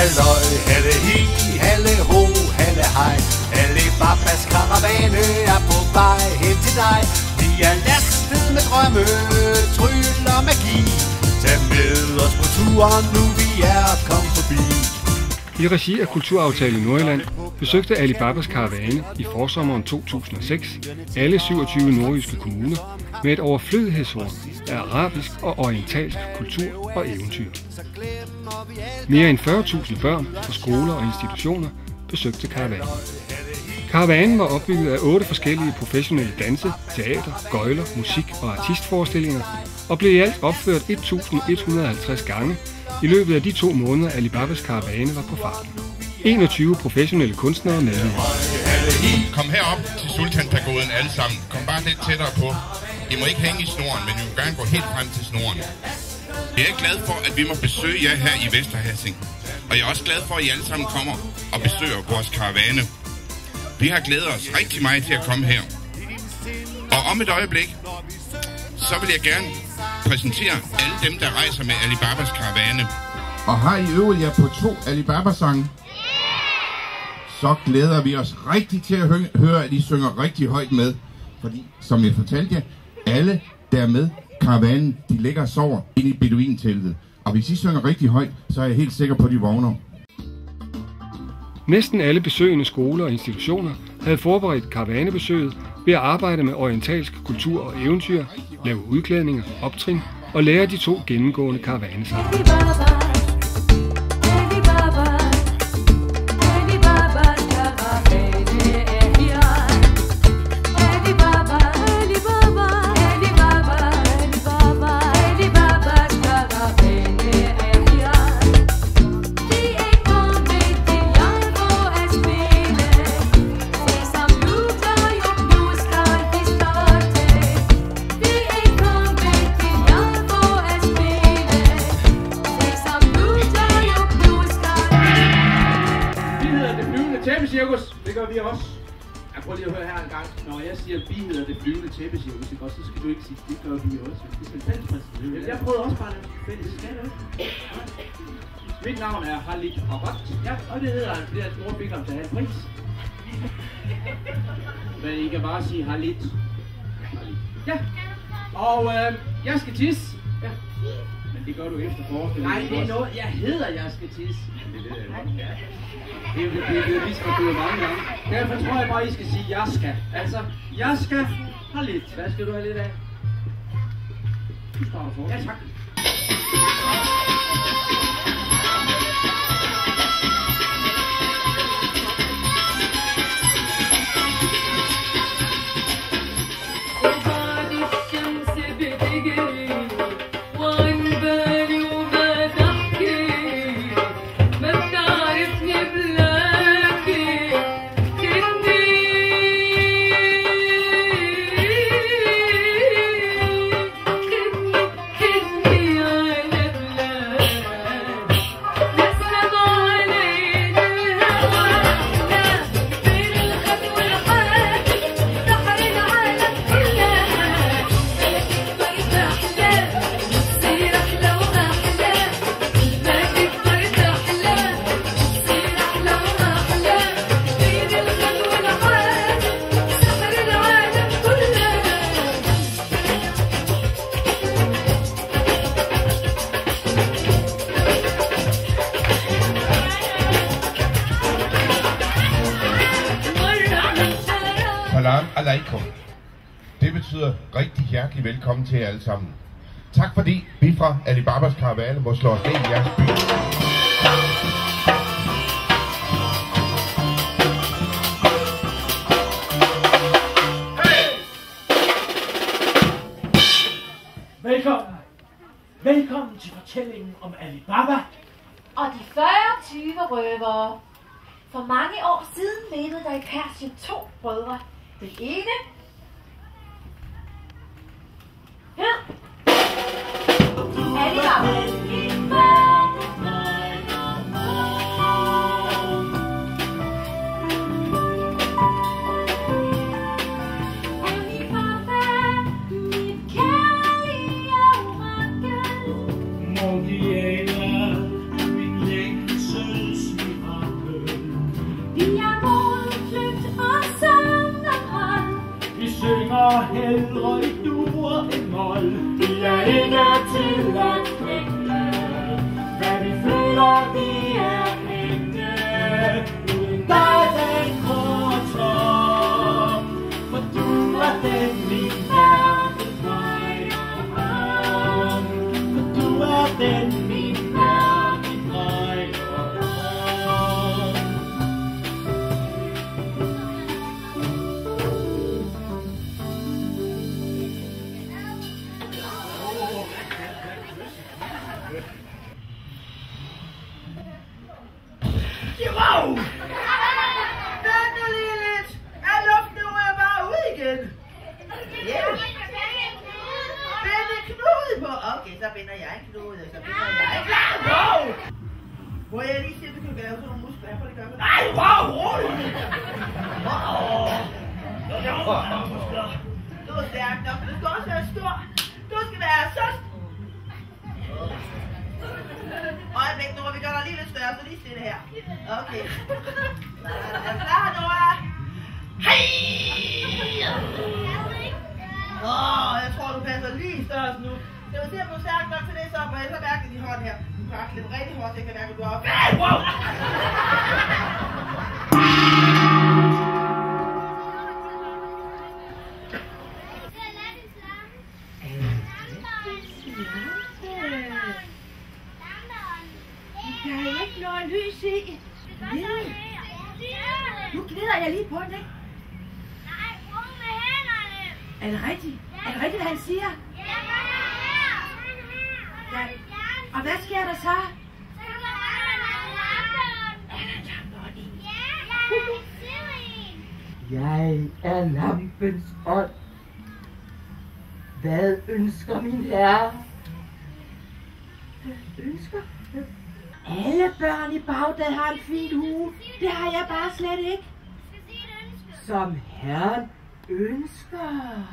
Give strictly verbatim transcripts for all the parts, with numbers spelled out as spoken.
halløj, halle hi, halle ho, halle hej. Alibabas karavane er på vej hen til dig. Vi er lastet med drømme, tryl og magi. Tag med os på turen, nu vi er kommet forbi. I regi af Kulturaftale Nordjylland besøgte Alibabas karavane i forsommeren to tusind og seks alle syvogtyve nordjyske kommuner med et overflødighedshorn af arabisk og orientalsk kultur og eventyr. Mere end fyrre tusind børn fra skoler og institutioner besøgte karavanen. Karavanen var opbygget af otte forskellige professionelle danse, teater, gøjler, musik og artistforestillinger og blev i alt opført et tusind et hundrede og halvtreds gange i løbet af de to måneder, Alibabas karavane var på farten. enogtyve professionelle kunstnere med. Kom herop til Sultanpagoden alle sammen. Kom bare lidt tættere på. I må ikke hænge i snoren, men I må gerne gå helt frem til snoren. Jeg er glad for, at vi må besøge jer her i Vesterhassing. Og jeg er også glad for, at I alle sammen kommer og besøger vores karavane. Vi har glædet os rigtig meget til at komme her. Og om et øjeblik, så vil jeg gerne præsentere alle dem, der rejser med Alibabas karavane. Og har I øvet jer på to Alibaba-sange? Så glæder vi os rigtig til at hø- høre, at I synger rigtig højt med. Fordi, som jeg fortalte jer, alle der er med karavanen, de ligger og sover inde i beduinteltet. Og hvis I synger rigtig højt, så er jeg helt sikker på, at de vågner. Næsten alle besøgende skoler og institutioner havde forberedt karavanebesøget ved at arbejde med orientalsk kultur og eventyr, lave udklædninger, optrin og lære de to gennemgående karavanesange. Det gør vi også. Jeg prøver lige at høre her en gang. Når jeg siger, at vi hedder det flyvende tæppecirkus, så skal du ikke sige, det gør vi også. Det skal fælles præsentere. Jeg prøvede også bare det fælles. Mit navn er Halit Rabat. Ja, og det hedder han, fordi hans mor fik ham til at have en pris. Men I kan bare sige Halit. Halit. Ja. Og øh, jeg skal tisse. Ja. Men det gør du efter forestillingen. Nej, det er noget. Jeg hedder, jeg skal tisse. Det ved jeg godt. Ja. Det er jo det, vi skal gøre mange gange. Derfor tror jeg bare, I skal sige, jeg skal. Altså, jeg skal have lidt. Hvad skal du have lidt af? Du starter for. Ja, tak. Salam alaikum. Det betyder rigtig hjertelig velkommen til jer alle sammen. Tak fordi vi fra Alibabas karavane må slå os ned i jeres by. Hey! Velkommen. Velkommen til fortællingen om Alibaba. Og de fyrre tyve røvere. For mange år siden levede der i Persien to brødre. Den ene hed Alibaba. Morgiana, min længsels der ikke er til at knække. Hvad vi føler, vi er ægte. Uden dig den korter, for du er den min verden drejner om. For du er den min verden drejner om. Wow! Vent nu lige lidt. Er luften rører bare ud igen? Ja. Bind en knude på. Okay, så binder jeg en knude. Så binder jeg en knude. Wow! Må jeg lige se, at du kan lave sådan nogle muskler her, for det gør man. Nej, wow! Rolig! Wow! Det er nogle muskler. Du er stærk nok, men du skal også være stor. Du skal være så øjeblik, Nora, vi gør dig lige lidt større, så lige stille her. Okay. Er du klar, Nora? Hej! Åh, jeg tror, du passer lige størrelse nu. Jeg vil se, om du er stærk nok til det, så må jeg så mærke din hånd her. Du kan akse lidt rigtig hårdt, så jeg kan mærke, at du er oppe. Hey, wow! Der er ikke noget lys i. Nu glider jeg lige på den, ikke? Nej, brug med hænderne. Er det rigtigt? Er det rigtigt, hvad han siger? Ja, her. Ja. Og hvad sker der så? Så kommer der lampen. Er der lampen i? Ja, jeg sidder i. Jeg er lampens ånd. Hvad ønsker min herre? Hvad ønsker? Alle børn i Bagdad har en fin hue. Det har jeg bare slet ikke. Som herren ønsker.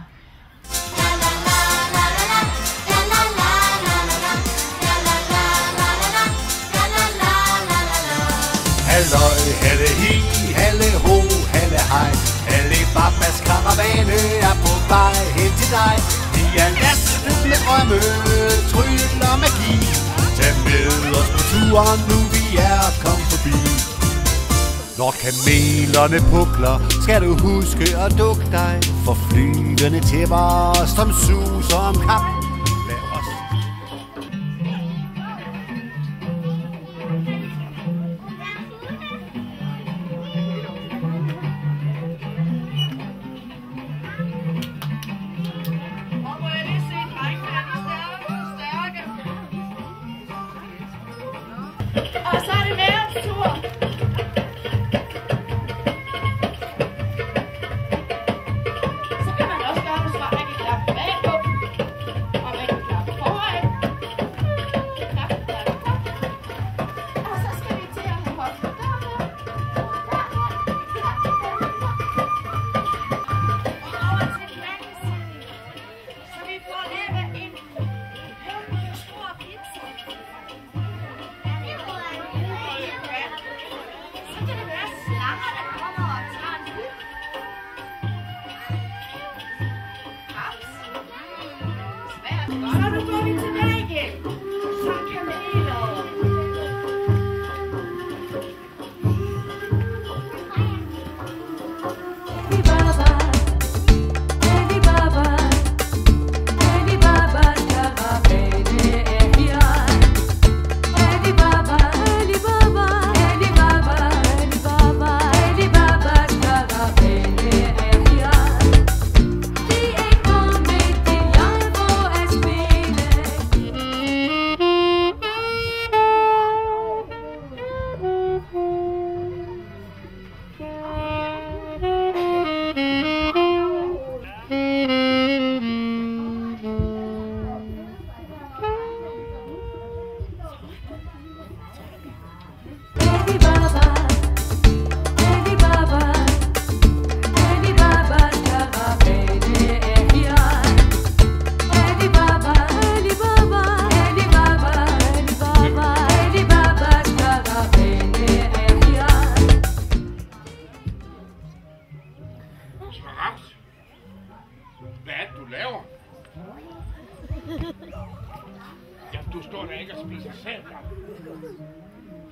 Halløj, halle hi, halle ho, halle hej. Ali Babas karavane er på vej hen til dig. Vi er lastet med drømme, tryl og magi. Tag med os på turen, nu vi er kommet forbi. Når kamelerne pukler, skal du huske at dukke dig for flyvende tæpper, som suser om kap. Lad os Og så er det værens tur. Så kan man også gøre det, så man kan klappe bagpå. Og man kan klappe foran. Klappe, klappe, klappe. Og så skal vi til at have hofter deroppe. Og over til den anden side. Så vi får lavet en stor pizza.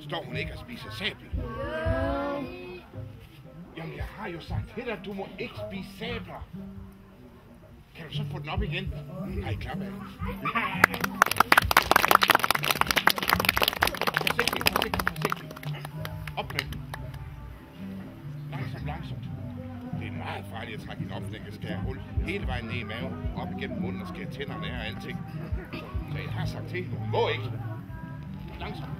Står hun ikke og spiser sabel? Jamen, jeg har jo sagt til dig, at du må ikke spise sabler. Kan du så få den op igen? Nej, klap af. Forsigtigt, forsigtigt, forsigtigt. Op med den. Langsomt, langsomt. Det er meget farligt at trække hende op, så den kan skære hul hele vejen ned i maven, op igennem munden og skære tænderne af og alting. Så jeg har sagt til hende, hun må ikke. Langsomt.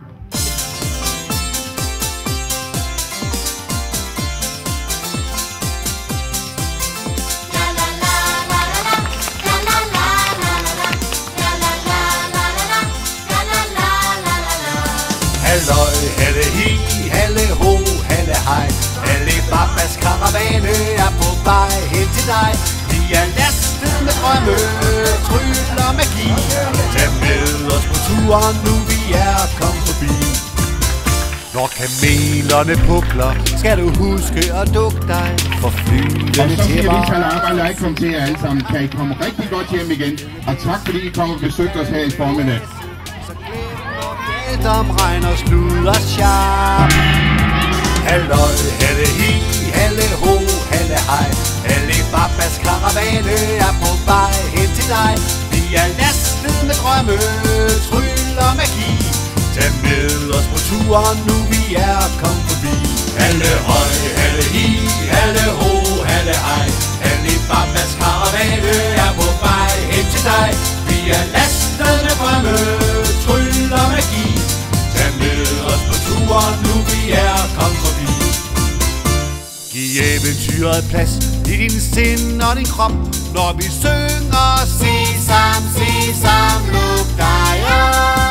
Halløj, halle hi, halle ho, halle hej. Alle Babas karavane er på vej hen til dig. Vi er lastet med drømme, tryl og magi. Tag med os på turen, nu vi er kommet forbi. Når kamelerne pukler, skal du huske at dukke dig for flyene til mig. Og så siger vi til arbejde, ikke komme til jer alle sammen. Kan I komme rigtig godt hjem igen. Og tak fordi I kom og besøgte os her i formiddag. Om regn og slud og charm. Halløj, halle hi, halle ho, halle hej. Alle Babas karavane er på vej hen til dig. Vi er lastet med drømme, tryl og magi. Tag med os på turen, nu vi er kommet forbi. Halle høj, halle hi, halle ho, halle hej. Alle Babas karavane er på vej hen til dig. Vi er lastet med drømme, tryl og magi. Tag med os på turen, nu vi er kommet forbi. Giv eventyret plads i din sind og din krop, når vi synger sesam, sesam, luk dig op.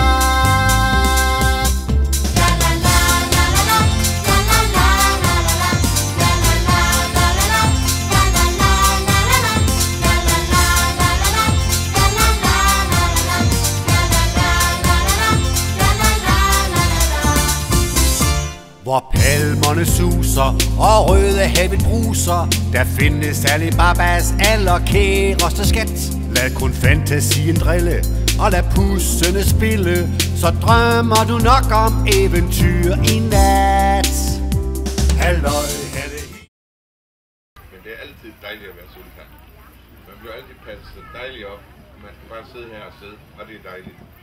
Hvor palmerne suser og røde havet bruser, der findes Ali Babas allerkæreste skat. Lad kun fantasien drille og lad pussene spille, så drømmer du nok om eventyr i nat. Halløj, halle hi. Men det er altid dejligt at være sultan. Man bliver altid passet dejligt op. Man skal bare sidde her og sidde, og det er dejligt.